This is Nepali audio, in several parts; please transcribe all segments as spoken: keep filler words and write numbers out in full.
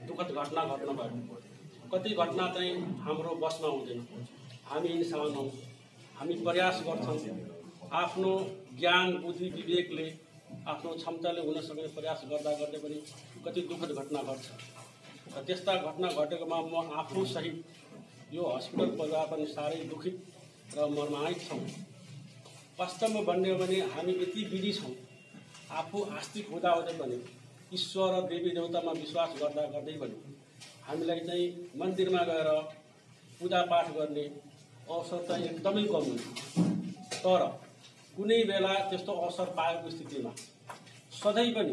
दुःखद घटना घट्न भयो। कति घटना चाहिँ हाम्रो बसमा हुँदैन। हामी इन्सान हौँ, हामी प्रयास गर्छौँ, आफ्नो ज्ञान बुद्धि विवेकले आफ्नो क्षमताले हुन सक्ने प्रयास गर्दा गर्दै पनि कति दुःखद घटना घट्छ। र त्यस्ता घटना घटेकोमा म आफू सहित यो हस्पिटल परिवार पनि साह्रै दुखित र मर्माहित छौँ। वास्तवमा भन्ने हो भने हामी यति बिजी छौँ, आफू आस्तिक हुँदाहुँदै पनि ईश्वर र देवी देवतामा विश्वास गर्दा गर्दै पनि हामीलाई चाहिँ मन्दिरमा गएर पूजापाठ गर्ने अवसर चाहिँ एकदमै कम हुन्छ। तर कुनै बेला त्यस्तो अवसर पाएको स्थितिमा सधैँ पनि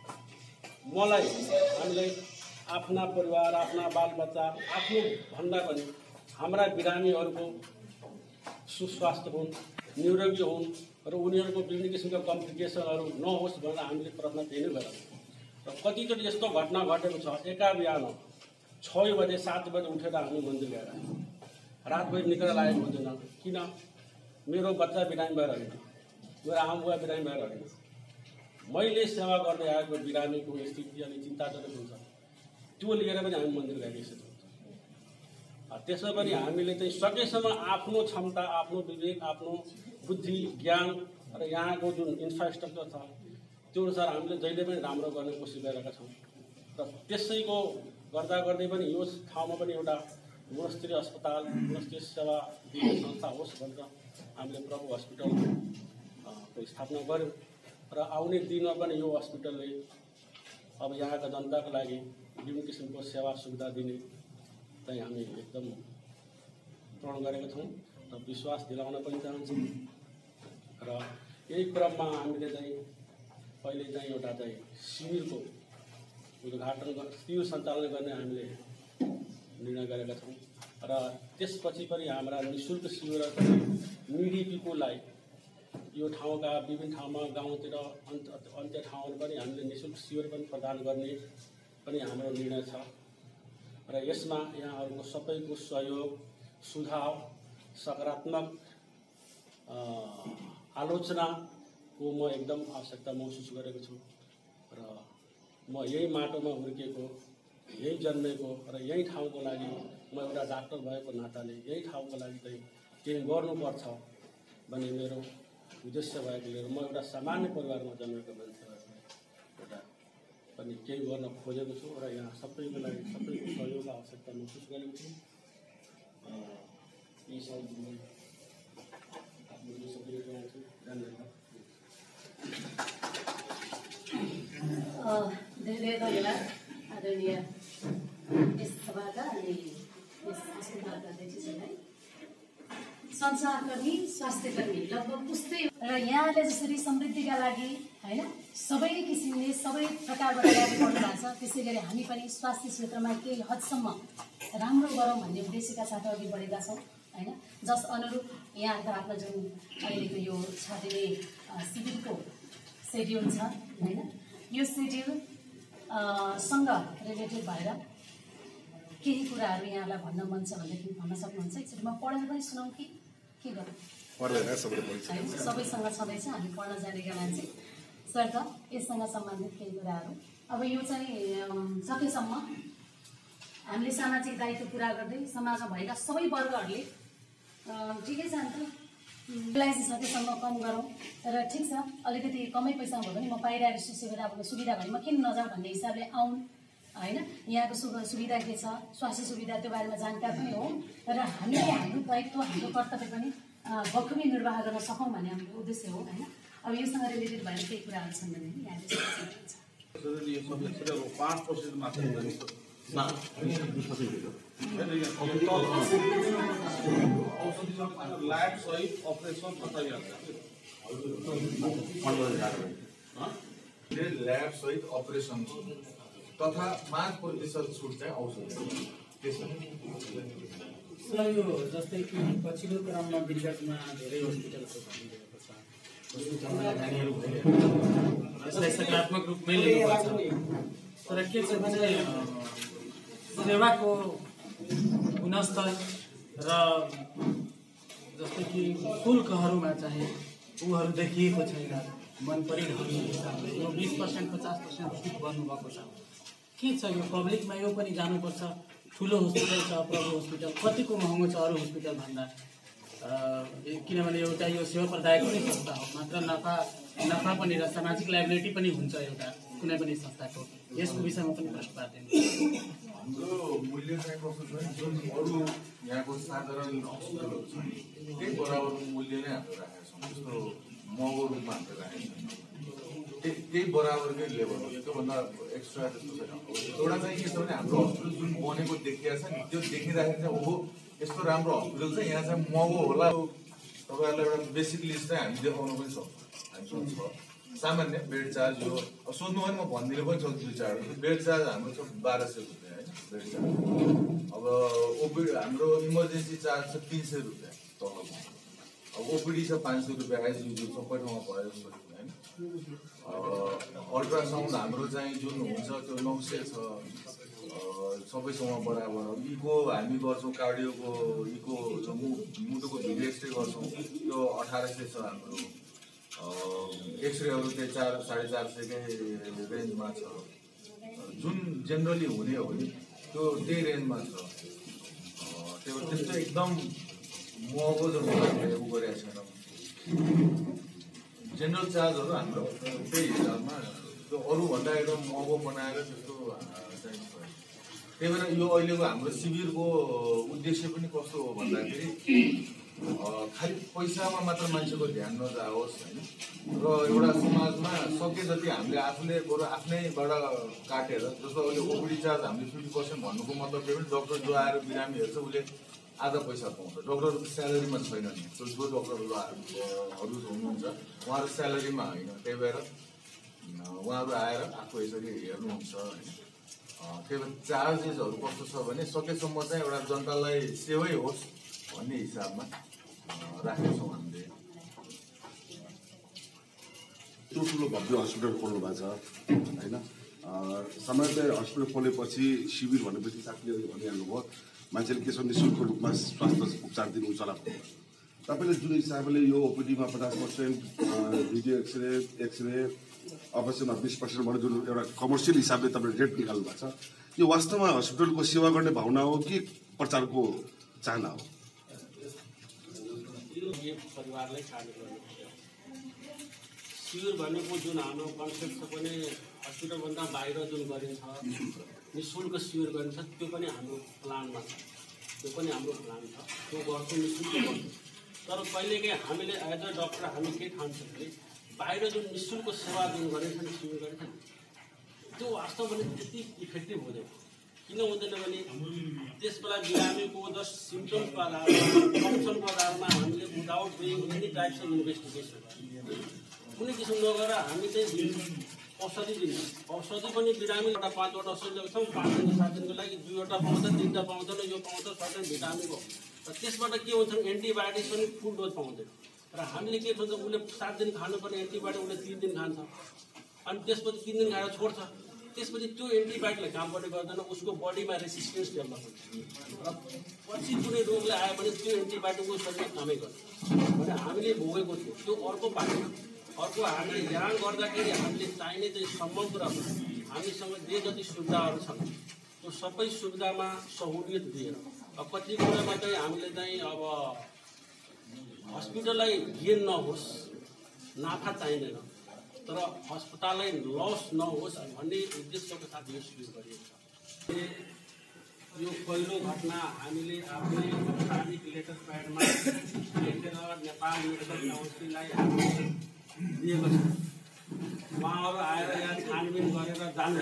मलाई हामीलाई आफ्ना परिवार, आफ्ना बालबच्चा, आफ्नो भन्दा पनि हाम्रा बिरामीहरूको सुस्वास्थ्य हुन्, निरोगी हुन् र उनीहरूको विभिन्न किसिमका कम्प्लिकेसनहरू नहोस् भनेर हामीले प्रार्थना त्यही नै गरौँ। र कतिचोटि यस्तो घटना घटेको छ, एका बिहान छ बजे सात बजे उठेर हामी मन्दिर गएर रातभरि निक्लेर लागेको हुँदैन। किन? मेरो बच्चा बिरामी भएर होइन, मेरो आमा बुवा बिरामी भएर होइन, मैले सेवा गर्दै आएको बिरामीको स्थिति अलि चिन्ताजनक हुन्छ। त्यो लिएर पनि हामी मन्दिर गइरहेको छ। त्यसमा पनि हामीले चाहिँ सकेसम्म आफ्नो क्षमता, आफ्नो विवेक, आफ्नो बुद्धि ज्ञान र यहाँको जुन इन्फ्रास्ट्रक्चर छ त्यो अनुसार हामीले जहिले पनि राम्रो गर्ने कोसिस गरिरहेका छौँ। र त्यसैको गर्दा गर्दै पनि यो ठाउँमा पनि एउटा गुणस्तरीय अस्पताल, गुणस्तरीय सेवा दिने संस्था होस् भनेर हामीले प्रभु हस्पिटलको स्थापना गऱ्यौँ। र आउने दिनमा पनि यो हस्पिटलले अब यहाँका जनताको लागि विभिन्न किसिमको सेवा सुविधा दिने चाहिँ हामी एकदम प्रण गरेका छौँ र विश्वास दिलाउन पनि चाहन्छौँ। र यही क्रममा हामीले चाहिँ पहिले चाहिँ एउटा चाहिँ शिविरको उद्घाटन शिविर सञ्चालन गर्ने हामीले निर्णय गरेका छौँ। र त्यसपछि पनि हाम्रा निःशुल्क शिविर निडी पिपुललाई यो ठाउँका विभिन्न ठाउँमा गाउँतिर अन्त अन्त्य ठाउँहरू पनि हामीले निःशुल्क शिविर पनि प्रदान गर्ने पनि हाम्रो निर्णय छ। र यसमा यहाँहरूको सबैको सहयोग, सुझाव, सकारात्मक आलोचनाको म एकदम आवश्यकता महसुस गरेको छु। र म यही माटोमा हुर्किएको, यही जन्मेको र यही ठाउँको लागि म एउटा डाक्टर भएको नाताले यही ठाउँको लागि चाहिँ केही गर्नुपर्छ भन्ने मेरो उद्देश्य भएकोले म एउटा सामान्य परिवारमा जन्मेको मान्छे एउटा पनि केही गर्न खोजेको छु। र यहाँ सबैको लागि सबैको सहयोग आवश्यकता महसुस गरेको छु। यी सब धेरै धेरै धन्यवाद आदरणीय यस सभाका अनि यस अस्पतालका अध्यक्षज्यूलाई। सञ्चारकर्मी, स्वास्थ्यकर्मी लगभग पुस्तै र यहाँले जसरी समृद्धिका लागि होइन सबै किसिमले सबै प्रकारबाट अगाडि बढ्नु भएको छ, त्यसै गरी हामी पनि स्वास्थ्य क्षेत्रमा केही हदसम्म राम्रो गरौँ भन्ने उद्देश्यका साथ अघि बढेका छौँ होइन। जस अनुरूप यहाँको हातमा जुन अहिलेको यो छाडिने शिविरको सेड्युल छ होइन, यो सेड्युल सँग रिलेटेड भएर केही कुराहरू यहाँलाई भन्न मन छ भनेदेखि भन्न सक्नुहुन्छ। एकचोटि म पढेर पनि सुनाउँ कि के गर्नु? सबैसँग छँदैछ, हामी पढ्न जानेका मान्छे सर त यससँग सम्बन्धित केही कुराहरू। अब यो चाहिँ सकेसम्म हामीले सामाजिक दायित्व पुरा गर्दै समाजमा भएका सबै वर्गहरूले ठिकै छ नि त यसलाई चाहिँ सकेसम्म कम गरौँ। र ठिक छ, अलिकति कमै पैसामा भयो भने म पाइरहेको छु सुविधा सुविधा भने म किन नजाउँ भन्ने हिसाबले आउँ होइन। यहाँको सु सुविधा के छ, स्वास्थ्य सुविधा त्यो बारेमा जानकार पनि हो र हामीले हाम्रो दायित्व, हाम्रो कर्तव्य पनि बखुबी निर्वाह गर्न सकौँ भन्ने हाम्रो उद्देश्य हो होइन। अब योसँग रिलेटेड भएर केही कुराहरू छन् भने यहाँले पाँच पर्सेन्ट मात्र ल्याब सहित अपरेसन ल्याब सहित अपरेसन तथा पाँच प्रतिशत छुट चाहिँ औषधि सर। यो जस्तै कि पछिल्लो क्रममा विगतमा धेरै हस्पिटलको भनिरहेको छ, हस्पिटलमा नानीहरू यसलाई सकारात्मक रूपमै लिनुपर्छ। तर के छ भने सेवाको गुणस्तर र जस्तै कि शुल्कहरूमा चाहिँ ऊहरू देखिएको छैन मन परिरहेको हिसाबले यो बिस पर्सेन्ट पचास पर्सेन्ट छुट गर्नुभएको छ। के छ यो पब्लिकमा यो पनि जानुपर्छ। ठुलो हस्पिटल छ प्रभु हस्पिटल, कतिको महँगो छ अरू हस्पिटल भन्दा, किनभने एउटा यो सेवा प्रदायक पनि संस्था हो, मात्र नफा नफा पनि र सामाजिक लाइबिलिटी पनि हुन्छ एउटा कुनै पनि संस्थाको। यसको विषयमा पनि प्रश्न पार्दैन। हाम्रो मूल्य चाहिँ कस्तो छ भने जुन अरू यहाँको साधारण हस्पिटलहरू छ त्यही बराबरको मूल्य नै हामीले राखेका छौँ। त्यस्तो महँगो रूपमा हामीले राखेका छैनौँ। त्यही त्यही बराबरकै लेभलमा त्योभन्दा एक्स्ट्रा त्यस्तो छैन। एउटा चाहिँ के छ भने हाम्रो हस्पिटल जुन बनेको देखिया छ नि, त्यो देखिँदाखेरि चाहिँ ओहो यस्तो राम्रो हस्पिटल चाहिँ यहाँ चाहिँ महँगो होला। तपाईँहरूलाई एउटा बेसिक लिस्ट चाहिँ हामी देखाउनु पनि सक्छौँ। हामीसँग छ सामान्य बेड चार्ज यो सोध्नु भने म भनिदिनु पनि सक्छु। दुई चार बेड चार्ज हाम्रो छ बाह्र सय रुपियाँ होइन बेड चार्ज। अब ओपिडी हाम्रो इमर्जेन्सी चार्ज छ तिन सय रुपियाँ तलको। अब ओपिडी छ पाँच सय रुपियाँ, आइसियू सबै ठाउँमा भयो जस्तो होइन। अल्ट्रासाउन्ड हाम्रो चाहिँ जुन हुन्छ त्यो नौ सय छ सबैसँग बराबर। इको हामी गर्छौँ, कार्डियोको इको मुटुको भिडियो एक्सरे गर्छौँ त्यो अठार सय छ हाम्रो। एक्सरेहरू चाहिँ चार साढे चार सयकै रेन्जमा छ। जुन जेनरली हुने हो भने त्यो त्यही रेन्जमा छ। त्यो त्यस्तो एकदम महँगो जस्तो हामीले उ गरेका छैनौँ। जेनरल चार्जहरू हाम्रो त्यही हिसाबमा त्यो अरूभन्दा एकदम महँगो बनाएर त्यस्तो चाहिँ छ। त्यही भएर यो अहिलेको हाम्रो शिविरको उद्देश्य पनि कस्तो हो भन्दाखेरि खालि पैसामा मात्र मान्छेको ध्यान नजाओस् होइन, र एउटा समाजमा सके जति हामीले आफूले बरु आफ्नैबाट काटेर, जस्तो अहिले ओपिडी चार्ज हामीले फिफ्टी पर्सेन्ट भन्नुको मतलब के भने डक्टर जो आएर बिरामी हेर्छ उसले आधा पैसा पाउँछ। डक्टरको स्यालेरीमा छैन नि, जो जो डक्टरहरू हुनुहुन्छ उहाँहरू स्यालेरीमा होइन। त्यही भएर उहाँहरू आएर आफू यसरी हेर्नुहुन्छ होइन। त्यही भएर चार्जेसहरू कस्तो छ भने सकेसम्म चाहिँ एउटा जनतालाई सेवै होस् भन्ने हिसाबमा राखेका छौँ हामीले। ठुल्ठुलो भव्य हस्पिटल खोल्नु भएको छ होइन। सामान्यतया हस्पिटल खोलेपछि शिविर भनेपछि साथीले भनिहाल्नुभयो मान्छेले के छ नि शुल्क रूपमा स्वास्थ्य उपचार दिनुहुन्छ होला। तपाईँले जुन हिसाबले यो ओपिडीमा पचास पर्सेन्ट भिडियो एक्सरे एक्सरे अवश्यमा बिस पर्सेन्ट भने जुन एउटा कमर्सियल हिसाबले तपाईँले रेट निकाल्नु भएको छ, यो वास्तवमा हस्पिटलको सेवा गर्ने भावना हो कि प्रचारको चाहना हो? परिवारलाई कार्य गर्नु शिविर भनेको जुन हाम्रो कन्सेप्ट छ पनि हस्पिटलभन्दा बाहिर जुन गरिन्छ नि शुल्क शिविर गरिन्छ त्यो पनि हाम्रो प्लानमा छ। त्यो पनि हाम्रो प्लान छ, त्यो गर्छौँ नि शुल्क गर्छौँ। तर कहिलेकाहीँ हामीले एज अ डक्टर हामी के ठान्छौँ भने बाहिर जुन नि शुल्क सेवा जुन गरिन्छ नि शिविर गरिन्छ नि त्यो वास्तवमा त्यति इफेक्टिभ हुँदैन। किन हुँदैन भने त्यस बेला बिरामीको जस्ट सिम्टम्सको आधारमा फङ्सनको आधारमा हामीले without doing any types of investigation कुनै किसिम नगरेर हामी चाहिँ औषधि दिन्छौँ। औषधि पनि बिरामी एउटा पाँचवटा औषधि ल्याउँछौँ, पाँच दिन सात दिनको लागि दुईवटा पाउँछ तिनवटा पाउँदैन, यो पाउँछ सर्टेन भिटामिनको। र त्यसबाट के हुन्छ भने एन्टिबायोटिक्स पनि फुल डोज पाउँदैन। र हामीले के भन्छ उसले सात दिन खानुपर्ने एन्टिबायोटिक उसले तिन दिन खान्छ अनि त्यसपछि तिन दिन खाएर छोड्छ। त्यसपछि त्यो एन्टिबायोटिकले काम गर्ने गर्दैन, उसको बडीमा रेसिस्टेन्स डेभलप हुन्छ र पछि कुनै रोगले आयो भने त्यो एन्टिबायोटिकको शरीरमा कामै गर्छ भने हामीले भोगेको थियौँ। त्यो अर्को पाटो। अर्को हामीले ध्यान गर्दाखेरि हामीले चाहिने चाहिँ समग्र हामीसँग जे जति सुविधाहरू छन् त्यो सबै सुविधामा सहुलियत दिएर अब कति कुरामा चाहिँ हामीले चाहिँ अब हस्पिटललाई गेन नहोस्, नाफा चाहिँदैन तर अस्पताललाई लस नहोस् भन्ने उद्देश्यको साथ यो सुरु गरिएको छ। यो पहिलो घटना हामीले आफ्नै सामाजिक लेटर प्याडमा लेखेर नेपाल मेडिकल काउन्सिललाई हामीले दिएको छ। उहाँहरू आएर यहाँ छानबिन गरेर जानु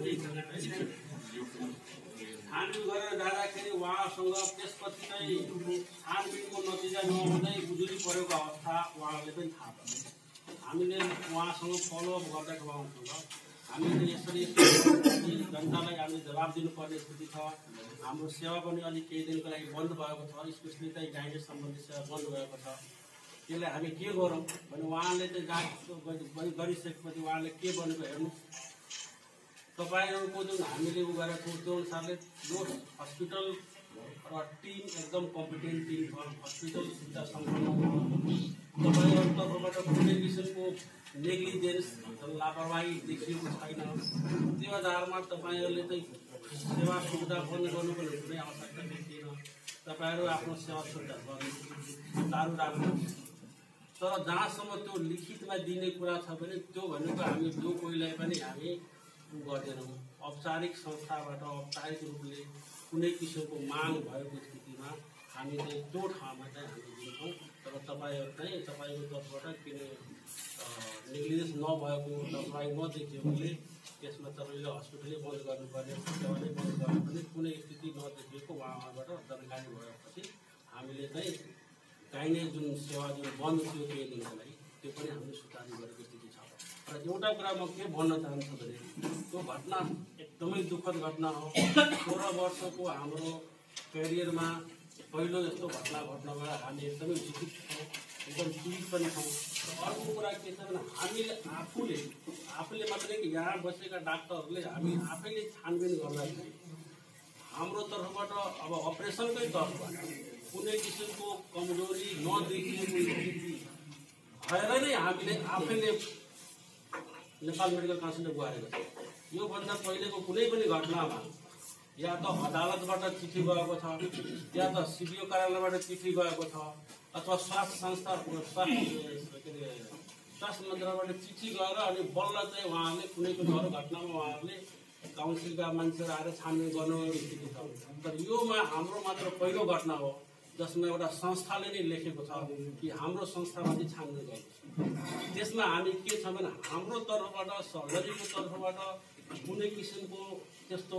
छानबिन गरेर जाँदाखेरि उहाँसँग त्यसपछि चाहिँ छानबिनको नतिजा नहुँदै गुजुरी परेको अवस्था उहाँहरूले पनि थाहा पाउँछ। हामीले उहाँसँग फलोअप गर्दाखेरि उहाँसँग हामीले यसरी जनतालाई हामीले जवाब दिनुपर्ने स्थिति छ। हाम्रो सेवा पनि अलिक केही दिनको लागि बन्द भएको छ, स्पेसली चाहिँ गाइडेन्स सम्बन्धी सेवा बन्द भएको छ। त्यसलाई हामी के गरौँ भने उहाँले चाहिँ जाँच गरिसकेपछि उहाँले के बनेको हेर्नुहोस्, तपाईँहरूको जुन हामीले उ गरेको छौँ त्यो अनुसारले जो हस्पिटल र टिम एकदम कम्पिटेन्ट टिम छ, हस्पिटल सुविधा सम्पन्न छ। तपाईँहरूको तर्फबाट कुनै किसिमको नेग्लिजेन्स लापरवाही देखिएको छैन। त्यो आधारमा तपाईँहरूले चाहिँ सेवा सुविधा बन्द गर्नुको लागि कुनै आवश्यकता देखिएन। तपाईँहरू आफ्नो सेवा सुविधा गर्नु चालु राख्नुहोस्। तर जहाँसम्म त्यो लिखितमा दिने कुरा छ भने त्यो भनेको हामी जो कोहीलाई पनि हामी गर्दैनौँ। औपचारिक संस्थाबाट औपचारिक रूपले कुनै किसिमको माग भएको स्थितिमा हामी चाहिँ त्यो ठाउँमा चाहिँ हामी दिन्छौँ। तर तपाईँहरू चाहिँ तपाईँको तर्फबाट किन नेग्लिजेन्स नभएको तपाईँ नदेखिएकोले त्यसमा तपाईँले हस्पिटलै बन्द गर्नुपर्ने, सेवा नै बन्द गर्नुपर्ने कुनै स्थिति नदेखिएको उहाँबाट जानकारी भएपछि हामीले चाहिँ गाइने जुन सेवा जुन बन्द थियो केही दिनको लागि त्यो पनि हामीले सुचारू गरेको स्थिति छ। र एउटा कुरा म के भन्न चाहन्छु भने त्यो घटना एकदमै दुःखद घटना हो। सोह्र वर्षको हाम्रो करियरमा पहिलो यस्तो घटना घट्नबाट हामी एकदमै दुखित छौँ, एकदम पीडित पनि छौँ। अर्को कुरा के छ भने हामीले आफूले आफूले मात्रै कि यहाँ बसेका डाक्टरहरूले हामी आफैले छानबिन गर्दाखेरि हाम्रो तर्फबाट अब अपरेसनकै तर्फबाट कुनै किसिमको कमजोरी नदेखिएको स्थिति भएर नै हामीले आफैले नेपाल मेडिकल काउन्सिलले गुहारेको छ। योभन्दा पहिलेको कुनै पनि घटनामा या त अदालतबाट चिठी गएको छ, या त सिडिओ कार्यालयबाट चिठी गएको छ, अथवा स्वास्थ्य संस्था स्वास्थ्य के अरे स्वास्थ्य मन्त्रालयबाट चिठी गएर अनि बल्ल चाहिँ उहाँहरूले कुनै पनि अरू घटनामा उहाँहरूले काउन्सिलका मान्छेहरू आएर छानबिन गर्नु स्थिति छ। तर योमा हाम्रो मात्र पहिलो घटना हो जसमा एउटा संस्थाले नै लेखेको छ कि हाम्रो संस्थामा चाहिँ छानबिन गर्नु। त्यसमा हामी के छ भने हाम्रो तर्फबाट सर्जरीको तर्फबाट कुनै किसिमको त्यस्तो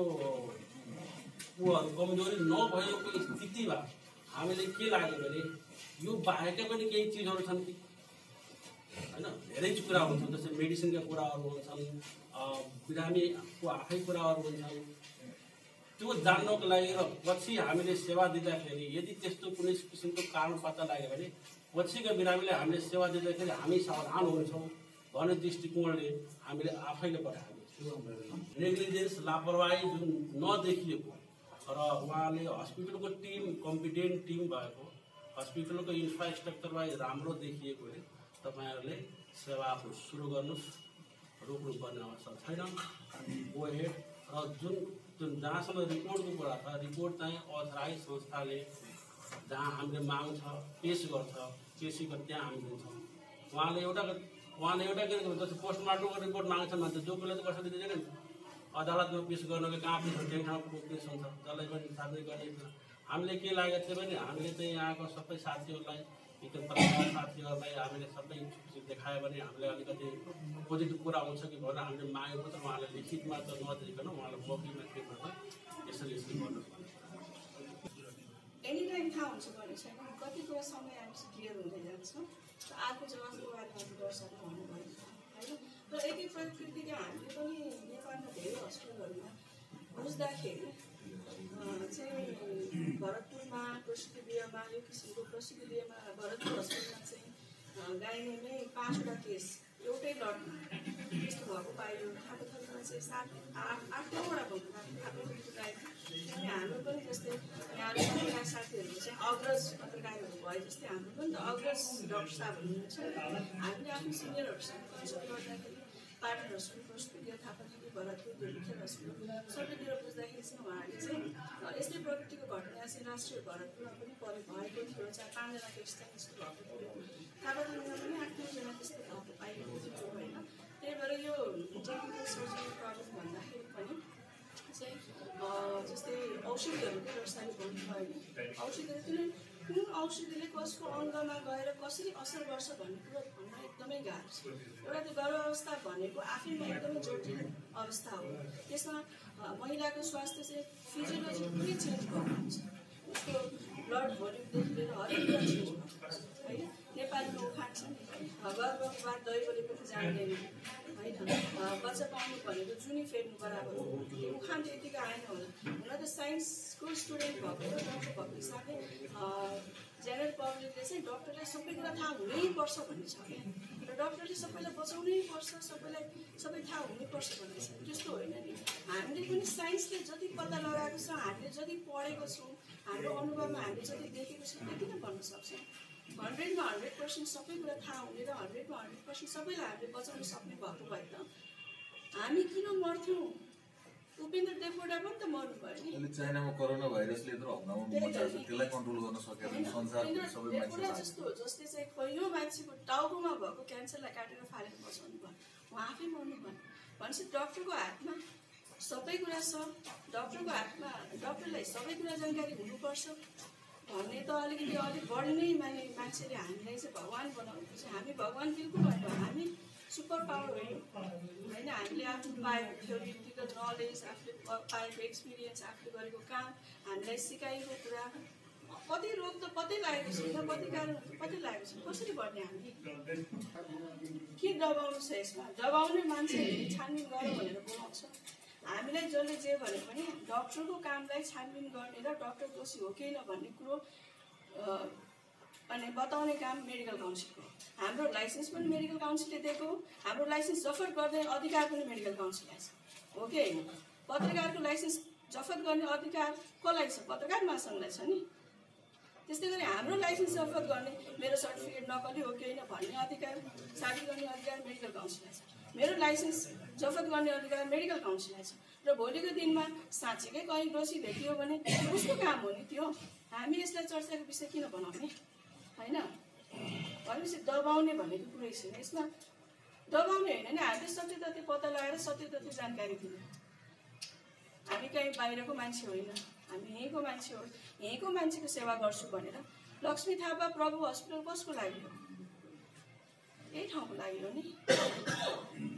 उहरू कमजोरी नभएको स्थितिमा हामीले के लाग्यो भने यो बाहेकै पनि केही चिजहरू छन् कि होइन, धेरै कुरा हुन्छन्। जस्तै मेडिसिनका कुराहरू हुन्छन्, बिरामीको आफै कुराहरू हुन्छन्। त्यो जान्नको लागि र पछि हामीले सेवा दिँदाखेरि यदि त्यस्तो कुनै किसिमको कारण पत्ता लाग्यो भने पछिका बिरामीलाई हामीले सेवा दिँदाखेरि हामी सावधान हुन्छौँ भन्ने दृष्टिकोणले हामीले आफैले पठाएको नेग्लिजेन्स लापरवाही जुन नदेखिएको र उहाँले हस्पिटलको टिम कम्पिटेन्ट टिम भएको, हस्पिटलको इन्फ्रास्ट्रक्चरवाइज राम्रो देखिएकोले तपाईँहरूले सेवा आफू सुरु गर्नुहोस्, रोक्नुपर्ने अवस्था छैन। Go ahead. र जुन जुन जहाँसम्म रिपोर्टको कुरा छ, रिपोर्ट चाहिँ अथराइज संस्थाले जहाँ हामीले माग छ पेस गर्छ, पेसी गरेर त्यहाँ हामी दिन्छौँ। उहाँले एउटा उहाँले एउटा के जस्तो पोस्टमार्टमको रिपोर्ट माग्छन् भन्छ, जो कसले त कसैले दिँदैन नि। अदालतमा पेस गर्नको कहाँ पेस हुन्छ, त्यही ठाउँमा पेस हुन्छ, जसलाई पनि सार्वजनिक गर्ने। हामीले के लागेको थियो भने हामीले चाहिँ यहाँको सबै साथीहरूलाई एकदम पत्रकार साथीहरूलाई हामीले सबै देखायो भने हामीले अलिकति पोजिटिभ कुरा हुन्छ कि भनेर हामीले मागेको त उहाँलाई लिखितमा त नदिकन उहाँलाई मौखिकमा के गर्छ यसरी यसरी गर्नु एनी टाइम थाहा हुन्छ भने छैन। कति कुरा समय आएपछि क्लियर हुँदै जान्छ। आर्को जवाफको बारेमा दर्शकले भन्नुभयो होइन। र यति प्रकृतिका हामीले पनि नेपालमा धेरै हस्पिटलहरूमा बुझ्दाखेरि चाहिँ भरतपुरमा प्रसिद्धिमा यो किसिमको प्रसिद्धिमा भरतपुर हस्पिटलमा चाहिँ गाइनेमै पाँचवटा केस एउटै लटमा यस्तो भएको पाइयो। खाएको थरमा चाहिँ सात आठ आठ नौवटा भएको खाएको पाइयो। अनि हाम्रो पनि जस्तै यहाँ पत्रकार साथीहरू चाहिँ अग्रज पत्रकारहरू भयो जस्तै हाम्रो पनि त अग्रज डक्टर साहब हुनुहुन्छ। हामीले आफ्नो सिनियरहरूसँग कन्सल्ट गर्दाखेरि पाटन हस्पिटल प्रस्तुति थापा दिदी भरतपुर मुख्य हस्पिटल सबैतिर बुझ्दाखेरि चाहिँ उहाँहरूले चाहिँ यस्तै प्रकृतिको घटना चाहिँ राष्ट्रिय भरतपुरमा पनि परे भएको थियो। चार पाँचजना केस चाहिँ यस्तो भएको थियो। थापाथाङमा पनि आठ नौजना त्यस्तो भएको पाइएको थियो होइन। त्यही भएर यो टेक्निकल सर्जरी प्रब्लम भन्दाखेरि पनि चाहिँ जस्तै औषधिहरू के रसायन भन्नुभयो भने औषधिहरू कुनै कुन औषधिले कसको अङ्गमा गएर कसरी असर गर्छ भन्ने कुरो भन्न एकदमै गाह्रो छ। एउटा त्यो गर्भावस्था भनेको आफैमा एकदमै जटिल अवस्था हो। त्यसमा महिलाको स्वास्थ्य चाहिँ फिजियोलोजी पुरै चेन्ज भएको हुन्छ। उसको ब्लड भोल्युमदेखि लिएर हरेक कुरा चेन्ज भएको हुन्छ होइन। नेपालीमा उखान छ नि गर्भको बाद दैवले पनि जान्दैन होइन। बच्चा पाउनु भनेको जुनी फेर्नु बराबर हो। उखान त यतिको आएन होला। हुन त साइन्सको स्टुडेन्ट भएको र डक्टर भएको हिसाबले जेनरल पब्लिकले चाहिँ डक्टरलाई सबै कुरा थाहा हुनैपर्छ भन्ने छ क्या। र डक्टरले सबैलाई बचाउनै पर्छ, सबैलाई सबै थाहा हुनैपर्छ भन्ने छ। त्यस्तो होइन नि। हामीले पनि साइन्सले जति पत्ता लगाएको आएको छ, हामीले जति पढेको छौँ, हाम्रो अनुभवमा हामीले जति देखेको छौँ त्यति नै भन्न सक्छौँ। हन्ड्रेडमा हन्ड्रेड पर्सेन्ट सबै कुरा थाहा हुने र हन्ड्रेडमा हन्ड्रेड पर्सेन्ट सबैलाई हामीले बचाउन सक्ने भएको भए त हामी किन मर्थ्यौँ? उपेन्द्र देवकोटा पनि त मर्नु भयो नि। अहिले चाइनामा कोरोना भाइरसले यत्रो हङ्गामा मचाएको छ, त्यसलाई कन्ट्रोल गर्न सकेर संसारको सबै मान्छे जस्तो जसले चाहिँ कैयौँ मान्छेको टाउकोमा भएको क्यान्सरलाई काटेर फालेर बचाउनु भयो, उहाँ आफै मर्नु भयो भनेपछि डक्टरको हातमा सबै कुरा छ। डक्टरको हातमा डक्टरलाई सबै कुरा जानकारी हुनुपर्छ भन्ने त अलिकति अलिक बढी नै माने मान्छेले हामीलाई चाहिँ भगवान् बनाउनुपर्छ। हामी भगवान् बिल्कुल होइन, हामी सुपर पावर होइन होइन। हामीले आफ्नो पाएको थ्योरिटिकल नलेज, आफूले पाएको एक्सपिरियन्स, आफूले गरेको काम, हामीलाई सिकाएको कुरा, कति रोग त कतै लागेको छैन, कति कारण कतै लागेको छैन, कसरी गर्ने? हामी के दबाउनु छ यसमा? दबाउने मान्छेहरूले छानबिन गर भनेर बोलाउँछ। हामीलाई जसले जे भने पनि डक्टरको कामलाई छानबिन गर्ने र डक्टर दोषी हो कि न भन्ने कुरो अनि बताउने काम मेडिकल काउन्सिलको। हाम्रो लाइसेन्स पनि मेडिकल काउन्सिलले दिएको, हाम्रो लाइसेन्स जफत गर्ने अधिकार पनि मेडिकल काउन्सिललाई छ, हो कि होइन? पत्रकारको लाइसेन्स जफत गर्ने अधिकार कसलाई छ? पत्रकार महासङ्घलाई छ नि। त्यस्तै गरी हाम्रो लाइसेन्स जफत गर्ने, मेरो सर्टिफिकेट नकली हो कि होइन भन्ने अधिकार, साबित गर्ने अधिकार मेडिकल काउन्सिललाई छ। मेरो लाइसेन्स जफत गर्ने अधिकार मेडिकल काउन्सिललाई छ। र भोलिको दिनमा साँच्चीकै कहीँ दोषी भेटियो भने उसको काम हो नि त्यो। हामी यसलाई चर्चाको विषय किन बनाउने होइन? भनेपछि दबाउने भनेको कुरै छैन यसमा। दबाउने होइन नि, हामीले सत्य तथ्य पत्ता लगाएर सत्य तथ्य जानकारी दिने। हामी कहीँ बाहिरको मान्छे होइन, हामी यहीँको मान्छे हो। यहीँको मान्छेको सेवा गर्छु भनेर लक्ष्मी थापा प्रभु हस्पिटल कसको लागि हो? यही ठाउँको लागि हो नि।